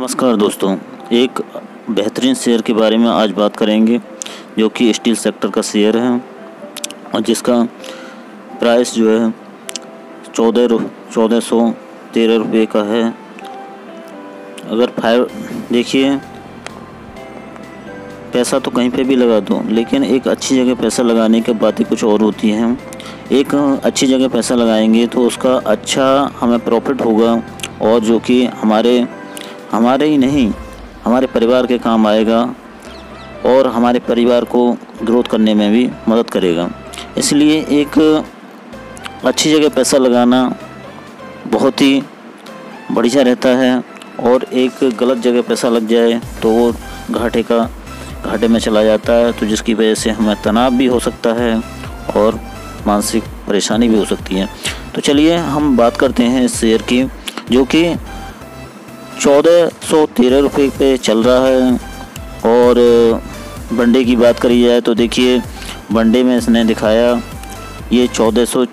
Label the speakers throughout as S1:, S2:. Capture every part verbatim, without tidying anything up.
S1: नमस्कार दोस्तों, एक बेहतरीन शेयर के बारे में आज बात करेंगे जो कि स्टील सेक्टर का शेयर है और जिसका प्राइस जो है चौदह चौदह सौ तेरह रुपये का है। अगर फाइव देखिए, पैसा तो कहीं पे भी लगा दो, लेकिन एक अच्छी जगह पैसा लगाने की बातें कुछ और होती हैं। एक अच्छी जगह पैसा लगाएंगे तो उसका अच्छा हमें प्रॉफिट होगा और जो कि हमारे हमारे ही नहीं हमारे परिवार के काम आएगा और हमारे परिवार को ग्रोथ करने में भी मदद करेगा। इसलिए एक अच्छी जगह पैसा लगाना बहुत ही बढ़िया रहता है और एक गलत जगह पैसा लग जाए तो वो घाटे का घाटे में चला जाता है, तो जिसकी वजह से हमें तनाव भी हो सकता है और मानसिक परेशानी भी हो सकती है। तो चलिए हम बात करते हैं इस शेयर की जो कि चौदह सौ तेरह रुपये पे चल रहा है। और वनडे की बात करी जाए तो देखिए, वनडे में इसने दिखाया ये चौदह सौ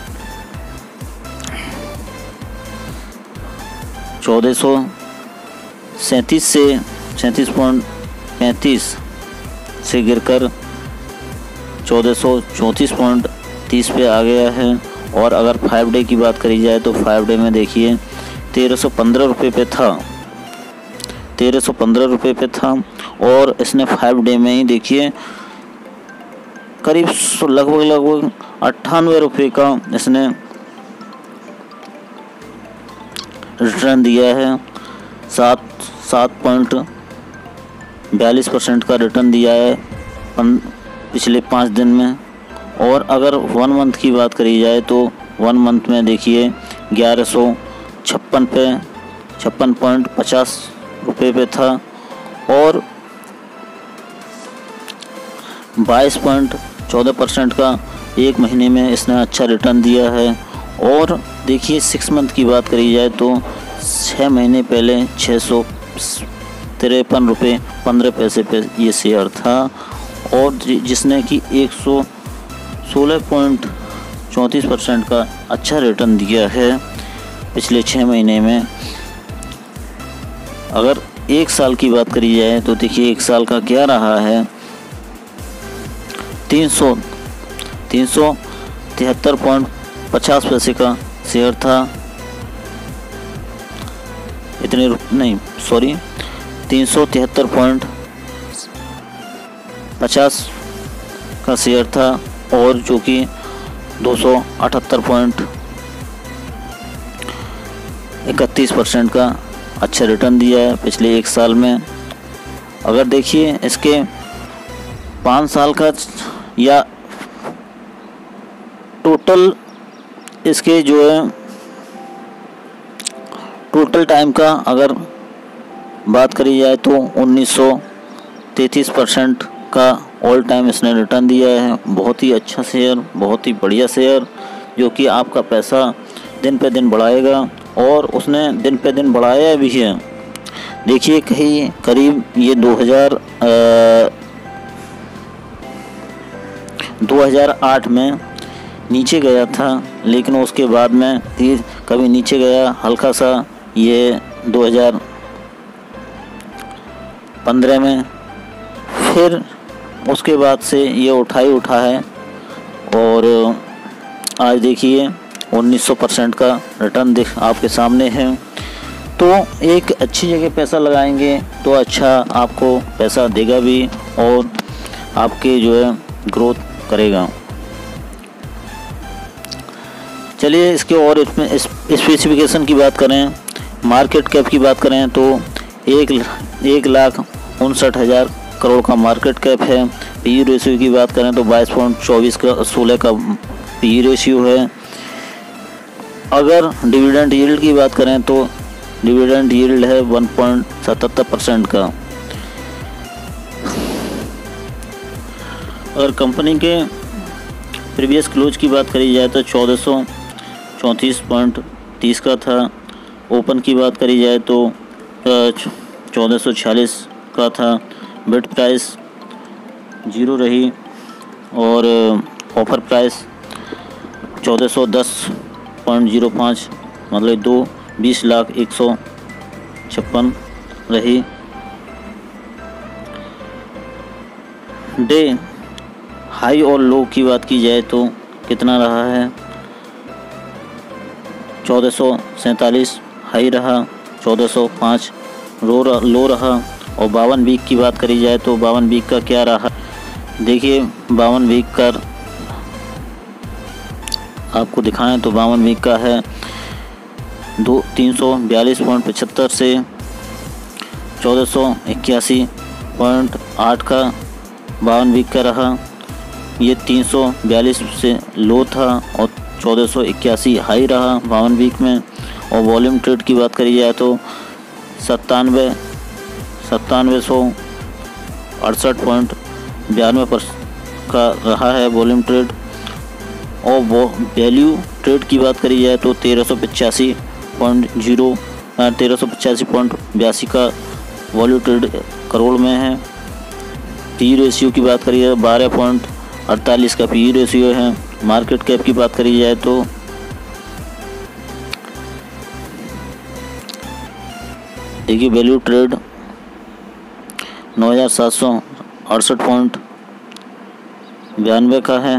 S1: चौदह सौ सैंतीस से सैंतीस पॉइंट पैंतीस से गिरकर चौदह सौ चौंतीस पॉइंट तीस पे आ गया है। और अगर फाइव डे की बात करी जाए तो फाइव डे में देखिए तेरह सौ पंद्रह रुपये पे था तेरह सौ पंद्रह रुपये पे था और इसने फाइव डे में ही देखिए करीब लगभग लगभग अट्ठानवे रुपये का इसने रिटर्न दिया है। सात सात पॉइंट बयालीस परसेंट का रिटर्न दिया है पिछले पाँच दिन में। और अगर वन मंथ की बात करी जाए तो वन मंथ में देखिए ग्यारह सौ छप्पन पे छप्पन पॉइंट पचास रुपये पे था और बाईस पॉइंट चौदह परसेंट का एक महीने में इसने अच्छा रिटर्न दिया है। और देखिए सिक्स मंथ की बात करी जाए तो छः महीने पहले छः सौ तिरपन रुपये पंद्रह पैसे पे ये शेयर था और जिसने कि एक सौ सोलह पॉइंट चौंतीस परसेंट का अच्छा रिटर्न दिया है पिछले छः महीने में। अगर एक साल की बात करी जाए तो देखिए एक साल का क्या रहा है, तीन सौ तीन सौ तिहत्तर पॉइंट पचास पैसे का शेयर था। इतने नहीं सॉरी तीन सौ तिहत्तर पॉइंट पचास का शेयर था और जो कि दो सौ अठहत्तर पॉइंट इकतीस परसेंट का अच्छा रिटर्न दिया है पिछले एक साल में। अगर देखिए इसके पाँच साल का या टोटल इसके जो है टोटल टाइम का अगर बात करी जाए तो उन्नीस सौ तैंतीस परसेंट का ऑल टाइम इसने रिटर्न दिया है। बहुत ही अच्छा शेयर, बहुत ही बढ़िया शेयर जो कि आपका पैसा दिन पे दिन बढ़ाएगा और उसने दिन पे दिन बढ़ाया भी है। देखिए कहीं करीब ये दो हज़ार दो हज़ार आठ में नीचे गया था, लेकिन उसके बाद में फिर कभी नीचे गया हल्का सा, ये दो हज़ार पंद्रह में, फिर उसके बाद से ये उठाई उठा है और आज देखिए उन्नीस सौ परसेंट का रिटर्न दिख आपके सामने है। तो एक अच्छी जगह पैसा लगाएंगे तो अच्छा आपको पैसा देगा भी और आपके जो है ग्रोथ करेगा। चलिए इसके और इसमें स्पेसिफिकेशन की बात करें, मार्केट कैप की बात करें तो एक एक लाख उनसठ हज़ार करोड़ का मार्केट कैप है। पी ई रेशियो की बात करें तो बाईस पॉइंट चौबीस का सोलह का पी ई रेशियो है। अगर डिविडेंड यील्ड की बात करें तो डिविडेंड यील्ड है वन पॉइंट सतहत्तर परसेंट का। अगर कंपनी के प्रीवियस क्लोज की बात करी जाए तो चौदह सौ चौंतीस पॉइंट तीस का था। ओपन की बात करी जाए तो चौदह सौ छियालीस का था। बिड प्राइस जीरो रही और ऑफ़र प्राइस चौदह सौ दस पॉइंट ज़ीरो पाँच मतलब दो बीस लाख एक सौ छप्पन रही। डे हाई और लो की बात की जाए तो कितना रहा है, चौदह सौ सैंतालीस हाई रहा, चौदह सौ पाँच लो लो रहा। और बावन वीक की बात करी जाए तो बावन वीक का क्या रहा, देखिए बावन वीक का आपको दिखाएं तो बावन वीक का है दो तीन सौ बयालीस पॉइंट पचहत्तर से चौदह सौ इक्यासी पॉइंट आठ का बावन वीक का रहा। ये तीन सौ बयालीस से लो था और चौदह सौ इक्यासी हाई रहा बावन वीक में। और वॉल्यूम ट्रेड की बात करी जाए तो सत्तानवे सत्तानवे सौ अड़सठ पॉइंट बयानवे पर का रहा है वॉल्यूम ट्रेड। और वो वैल्यू ट्रेड की बात करी जाए तो तेरह सौ पचासी पॉइंट जीरो तेरह सौ पचासी पॉइंट बयासी का वॉल्यूम ट्रेड करोड़ में है। पी रेशियो की बात करी जाए बारह पॉइंट अड़तालीस का पी रेशियो है। मार्केट कैप की बात करी जाए तो देखिए वैल्यू ट्रेड नौ हज़ार सात सौ अड़सठ पॉइंट बयानवे का है।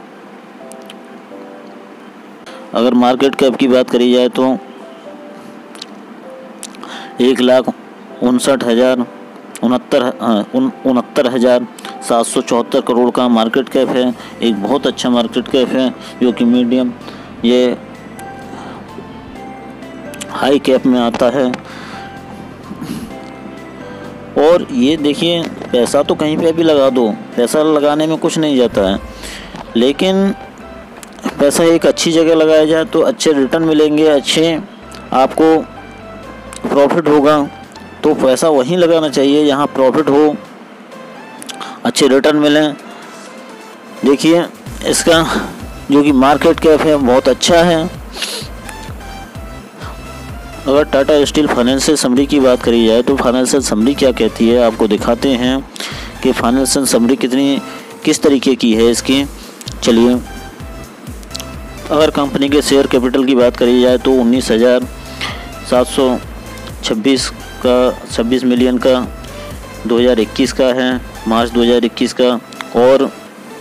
S1: अगर मार्केट कैप की बात करी जाए तो एक लाख उनसठ हज़ार उनहत्तर उनहत्तर हज़ार सात सौ चौहत्तर करोड़ का मार्केट कैप है। एक बहुत अच्छा मार्केट कैप है जो कि मीडियम ये हाई कैप में आता है। और ये देखिए पैसा तो कहीं पे भी लगा दो, पैसा लगाने में कुछ नहीं जाता है, लेकिन पैसा एक अच्छी जगह लगाया जाए तो अच्छे रिटर्न मिलेंगे, अच्छे आपको प्रॉफिट होगा। तो पैसा वहीं लगाना चाहिए जहाँ प्रॉफिट हो, अच्छे रिटर्न मिलें। देखिए इसका जो कि मार्केट कैप है बहुत अच्छा है। अगर टाटा स्टील फाइनेंशियल समरी की बात करी जाए तो फाइनेंशियल समरी क्या कहती है आपको दिखाते हैं कि फाइनेंशियल समरी कितनी किस तरीके की है इसकी। चलिए अगर कंपनी के शेयर कैपिटल की बात करी जाए तो उन्नीस हज़ार सात सौ छब्बीस का छब्बीस मिलियन का दो हज़ार इक्कीस का है, मार्च दो हज़ार इक्कीस का। और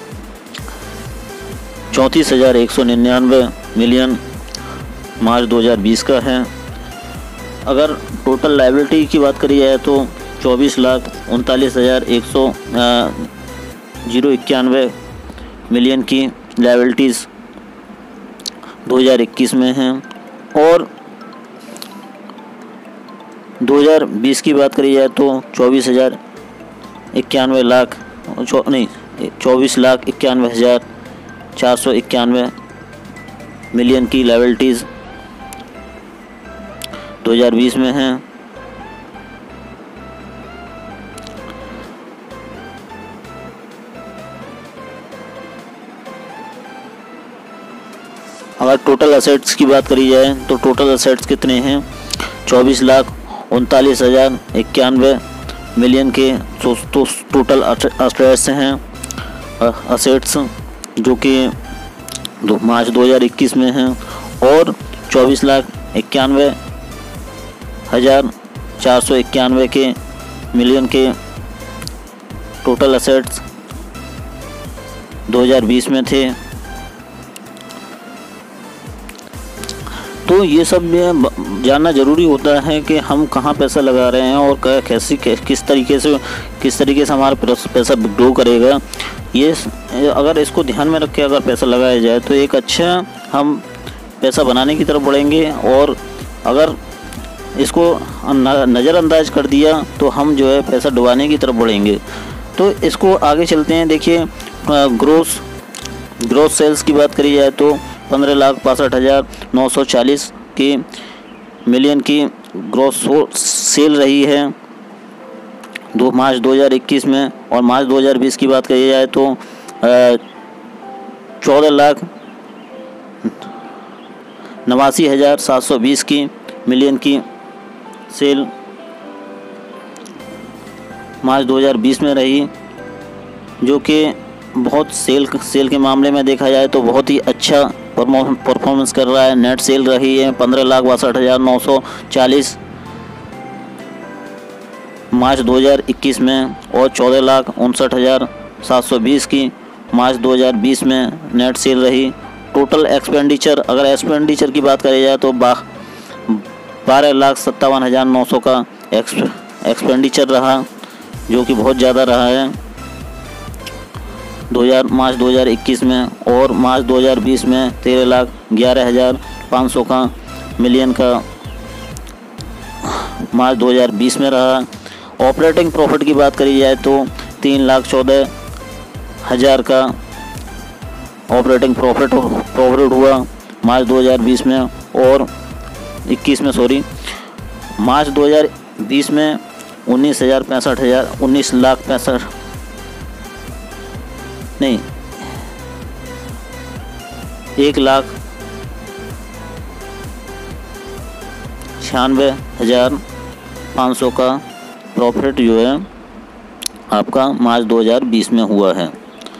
S1: चौंतीस हज़ार एक सौ निन्यानवे मिलियन मार्च दो हज़ार बीस का है। अगर टोटल लायबिलिटी की बात करी जाए तो चौबीस लाख उनतालीस हज़ार एक सौ जीरो इक्यानवे मिलियन की लायबिलिटीज़ दो हज़ार इक्कीस में हैं। और दो हज़ार बीस की बात करी जाए तो चौबीस हज़ार इक्यानवे लाख चौ नहीं चौबीस लाख इक्यानवे हज़ार चार सौ इक्यानवे मिलियन की लायबिलिटीज़ दो हज़ार बीस में हैं। अगर टोटल असेट्स की बात करी जाए तो टोटल असेट्स कितने हैं, चौबीस लाख उनतालीस हज़ार इक्यानवे मिलियन के तो, तो टोटल असेट्स हैं असेट्स जो कि दो मार्च दो हज़ार इक्कीस में हैं। और चौबीस लाख इक्यानवे हज़ार चार सौ इक्यानवे के मिलियन के टोटल असेट्स दो हज़ार बीस में थे। तो ये सब जानना ज़रूरी होता है कि हम कहाँ पैसा लगा रहे हैं और कैसी किस तरीके से किस तरीके से हमारा पैसा ग्रो करेगा। ये अगर इसको ध्यान में रख के अगर पैसा लगाया जाए तो एक अच्छा हम पैसा बनाने की तरफ बढ़ेंगे। और अगर इसको नज़रअंदाज कर दिया तो हम जो है पैसा डुबाने की तरफ बढ़ेंगे। तो इसको आगे चलते हैं। देखिए ग्रोस ग्रोस सेल्स की बात करी जाए तो पंद्रह लाख बासठ हज़ार नौ सौ चालीस की मिलियन की ग्रोस सेल रही है दो मार्च दो हज़ार इक्कीस में। और मार्च दो हज़ार बीस की बात करी जाए तो चौदह लाख नवासी हज़ार सात सौ बीस की मिलियन की सेल मार्च दो हज़ार बीस में रही, जो कि बहुत सेल सेल के मामले में देखा जाए तो बहुत ही अच्छा परफॉर्मेंस कर रहा है। नेट सेल रही है पंद्रह लाख बासठ हज़ार नौ सौ चालीस मार्च दो हज़ार इक्कीस में और चौदह लाख उनसठ हज़ार सात सौ बीस की मार्च दो हज़ार बीस में नेट सेल रही। टोटल एक्सपेंडिचर, अगर एक्सपेंडिचर की बात करी जाए तो बारह लाख सत्तावन हज़ार नौ सौ का एक्सपेंडिचर रहा, जो कि बहुत ज़्यादा रहा है दो हज़ार मार्च दो हज़ार इक्कीस में। और मार्च दो हज़ार बीस में तेरह लाख ग्यारह हज़ार पाँच सौ का मिलियन का मार्च दो हज़ार बीस में रहा। ऑपरेटिंग प्रॉफिट की बात करी जाए तो तीन लाख चौदह हज़ार का ऑपरेटिंग प्रॉफिट प्रॉफिट हुआ मार्च दो हज़ार बीस में और इक्कीस में सॉरी मार्च दो हज़ार बीस में उन्नीस हज़ार पैंसठ हज़ार उन्नीस लाख पैंसठ नहीं एक लाख छियानवे हज़ार पाँच सौ का प्रॉफिट जो है आपका मार्च दो हज़ार बीस में हुआ है।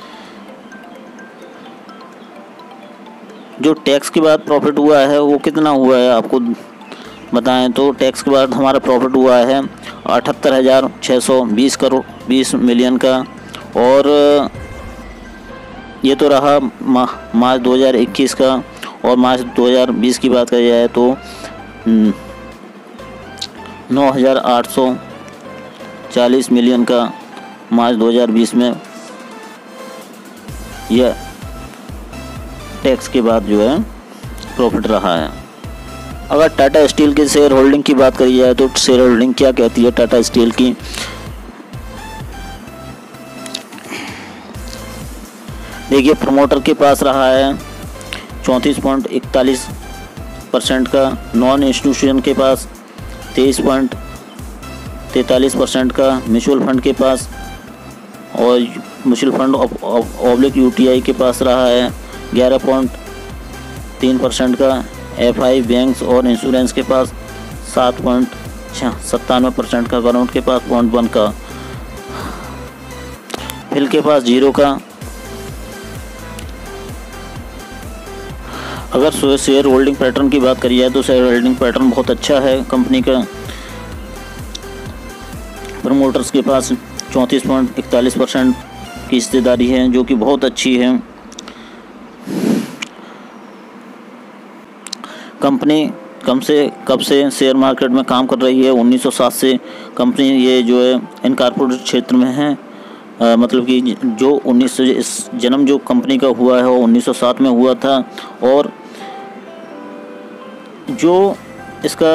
S1: जो टैक्स के बाद प्रॉफिट हुआ है वो कितना हुआ है आपको बताएं तो टैक्स के बाद हमारा प्रॉफिट हुआ है अठहत्तर हज़ार छः सौ बीस करोड़ बीस मिलियन का। और ये तो रहा मार्च दो हज़ार इक्कीस का। और मार्च दो हज़ार बीस की बात करी जाए तो नौ हज़ार आठ सौ चालीस मिलियन का मार्च दो हज़ार बीस में यह टैक्स के बाद जो है प्रॉफिट रहा है। अगर टाटा स्टील की शेयर होल्डिंग की बात करी जाए तो शेयर होल्डिंग क्या कहती है टाटा स्टील की। देखिए प्रमोटर के पास रहा है चौंतीस पॉइंट इकतालीस परसेंट का, नॉन इंस्टीट्यूशन के पास तेईस पॉइंट तैंतालीस परसेंट का, म्यूचुअल फंड के पास और म्यूचुअल फंड ऑब्लिक यूटीआई के पास रहा है ग्यारह पॉइंट तीन परसेंट का, एफआई बैंक्स और इंश्योरेंस के पास सात पॉइंट सत्तानवे परसेंट का, गवर्नमेंट के पास पॉइंट वन का, फिल के पास जीरो का। अगर शेयर होल्डिंग पैटर्न की बात करी जाए तो शेयर होल्डिंग पैटर्न बहुत अच्छा है कंपनी का। प्रमोटर्स के पास चौंतीस पॉइंट इकतालीस परसेंट की हिस्सेदारी है, जो कि बहुत अच्छी है। कंपनी कम से कब से शेयर मार्केट में काम कर रही है, उन्नीस सौ सात से कंपनी ये जो है इन कॉर्पोरेट क्षेत्र में है। आ, मतलब कि जो उन्नीस सौ इस जन्म जो कंपनी का हुआ है वो उन्नीस सौ सात में हुआ था। और जो इसका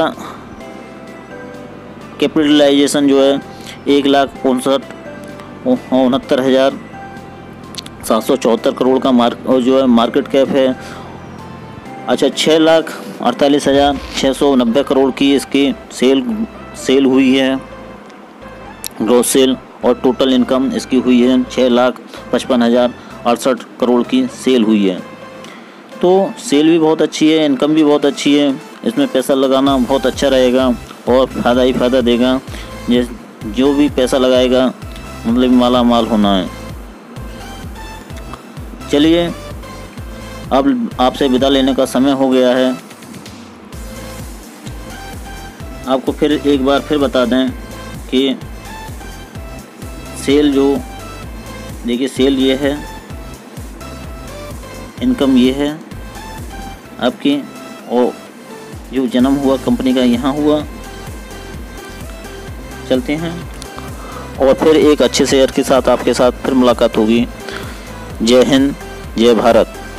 S1: कैपिटलाइजेशन जो है एक लाख उनसठ उनहत्तर हज़ार सात सौ चौहत्तर करोड़ का मार्क जो है मार्केट कैप है। अच्छा छः लाख अड़तालीस हज़ार छः सौ नब्बे करोड़ की इसकी सेल सेल हुई है, ग्रॉस सेल। और टोटल इनकम इसकी हुई है छः लाख पचपन हज़ार अड़सठ करोड़ की सेल हुई है। तो सेल भी बहुत अच्छी है, इनकम भी बहुत अच्छी है। इसमें पैसा लगाना बहुत अच्छा रहेगा और फ़ायदा ही फ़ायदा देगा। जिस जो भी पैसा लगाएगा मतलब माला माल होना है। चलिए अब आपसे विदा लेने का समय हो गया है। आपको फिर एक बार फिर बता दें कि सेल जो देखिए सेल ये है, इनकम ये है आपकी, और जो जन्म हुआ कंपनी का यहाँ हुआ। चलते हैं और फिर एक अच्छे शेयर के साथ आपके साथ फिर मुलाकात होगी। जय हिंद, जय भारत।